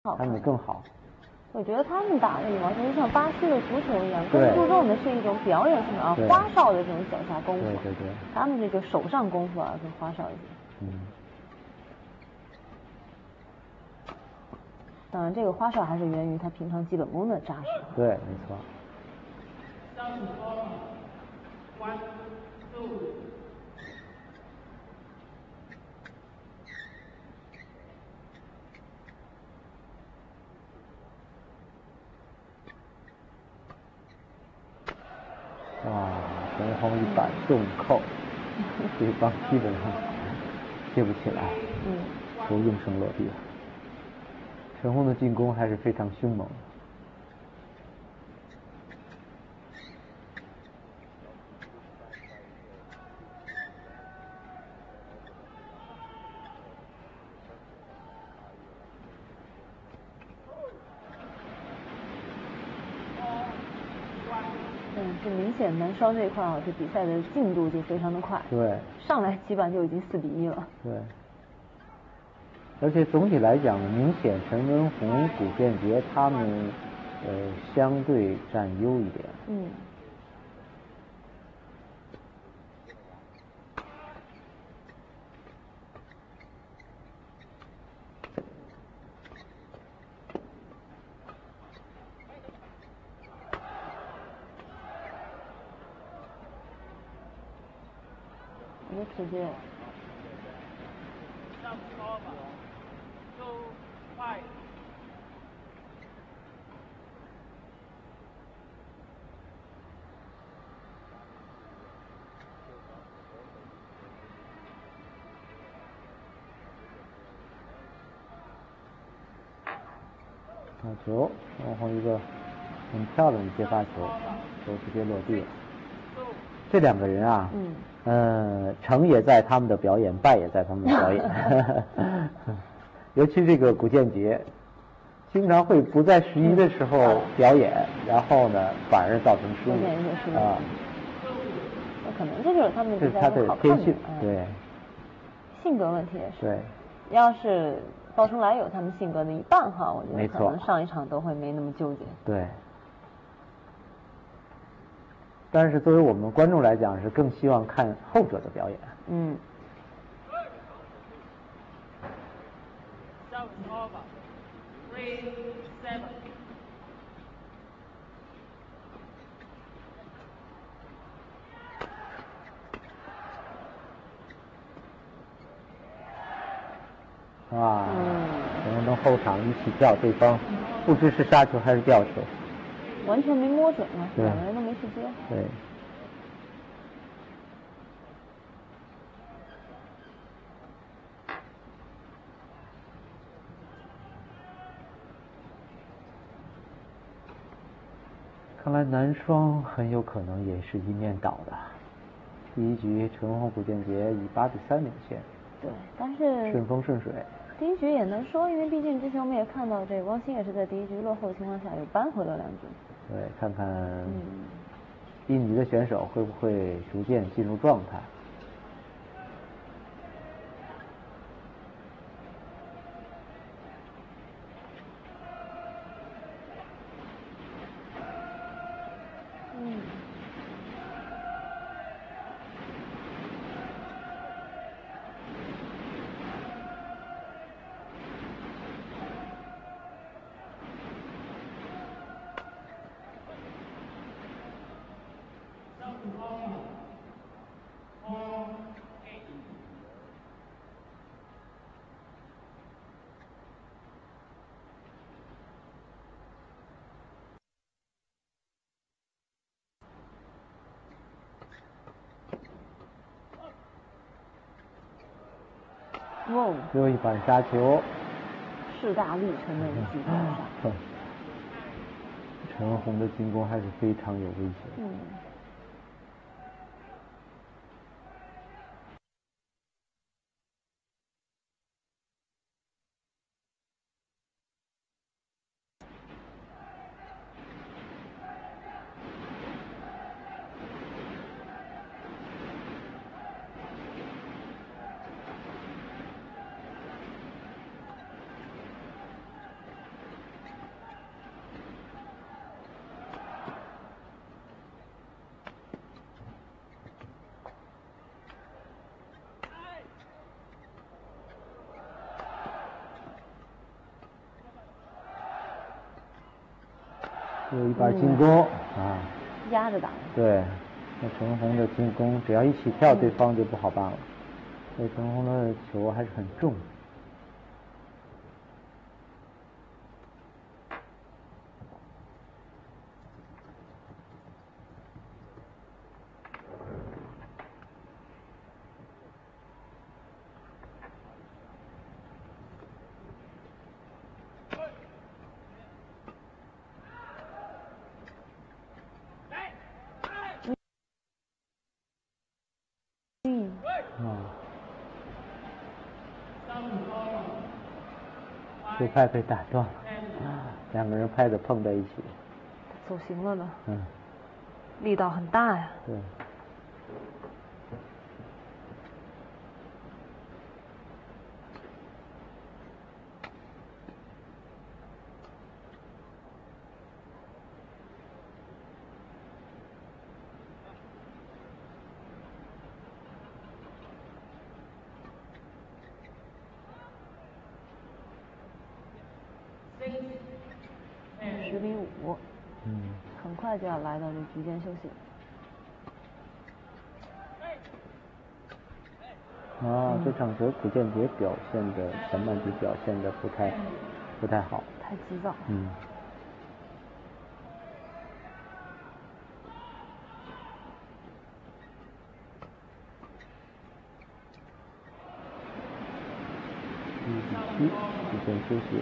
他们更好。 我觉得他们打的羽毛球就像巴西的足球一样，更注重的是一种表演性的花哨的这种脚下功夫。 对。 他们这个手上功夫更花哨一些。当然，这个花哨还是源于他平常基本功的扎实。 对，没错。哇，陈红一板重扣，对方基本上接不起来，都应声落地了。陈红的进攻还是非常凶猛的。 这明显男双这一块这比赛的进度就非常的快。 对。 上来基本上就已经4-1了。 对。而且总体来讲，明显陈文红、古建杰他们相对占优一点。 直接。 发球，然后一个很漂亮的接发球，球直接落地了。这两个人啊，成也在他们的表演，败也在他们的表演。尤其这个古建杰，经常会不在11的时候表演，然后呢，反而造成失误啊。 那可能这就是他们这是他的天性，对。 性格问题也是。 对。 要是鲍春来有他们性格的一半我觉得可能上一场都会没那么纠结。 对。但是作为我们观众来讲，是更希望看后者的表演。哇，陈文东后场一起跳，对方不知是杀球还是吊球， 完全没摸准两个人都没去接。 对。看来男双很有可能也是一面倒的。第一局陈文红、古建杰以8-3领先。 对，但是顺风顺水。 第一局也能说，因为毕竟之前我们也看到，这汪鑫也是在第一局落后的情况下又扳回了2局。 对，看看印尼的选手会不会逐渐进入状态。最后一板杀球， 势大力沉的一记斩杀。 陈文红的进攻还是非常有威胁。 有一半进攻压着打。 对，那陈文宏的进攻只要一起跳，对方就不好办了。所以陈文宏的球还是很重。球拍被打断了，两个人拍子碰在一起。 走形了呢。力道很大呀。 对。 10-5，很快就要来到这局间休息。 这场球古建杰表现的前半局表现的不太好， 太急躁。 1-7，局间休息。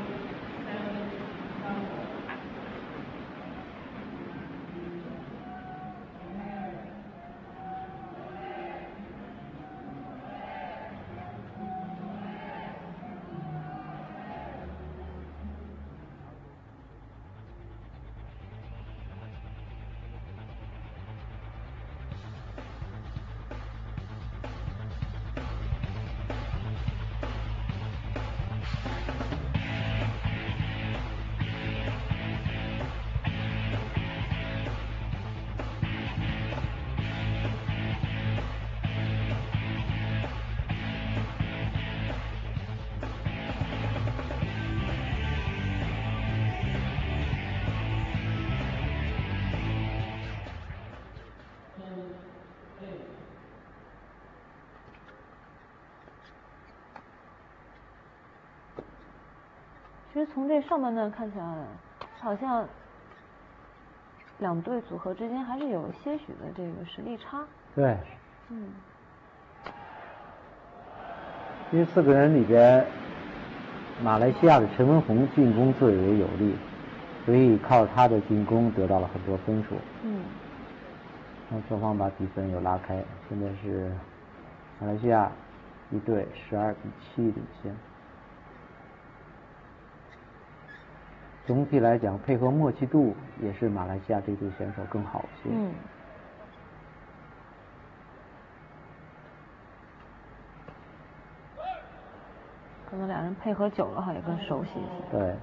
其实从这上半段看起来，好像两队组合之间还是有些许的这个实力差。 对。因为4个人里边，马来西亚的陈文宏进攻最为有力，所以靠他的进攻得到了很多分数。让双方把比分又拉开，现在是马来西亚一队12-7领先。总体来讲，配合默契度也是马来西亚这队选手更好一些。 可能两人配合久了哈，也更熟悉一些。 对。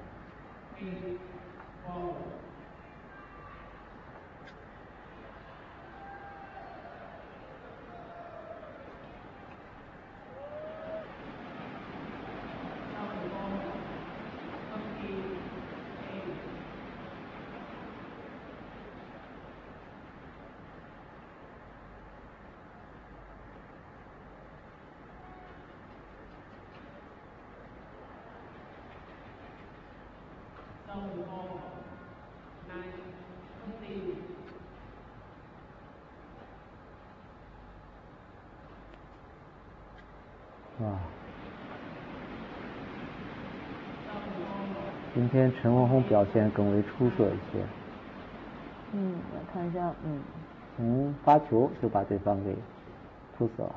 今天陈文宏表现更为出色一些。 来看一下， 从发球就把对方给扑死了。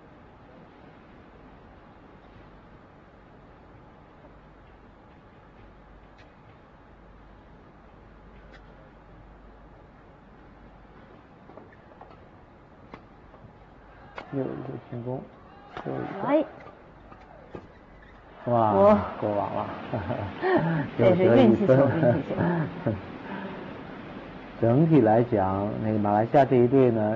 又一个进攻， 来， 哇，过网了， 这是运气球，运气球。 整体来讲，那个马来西亚这一队呢。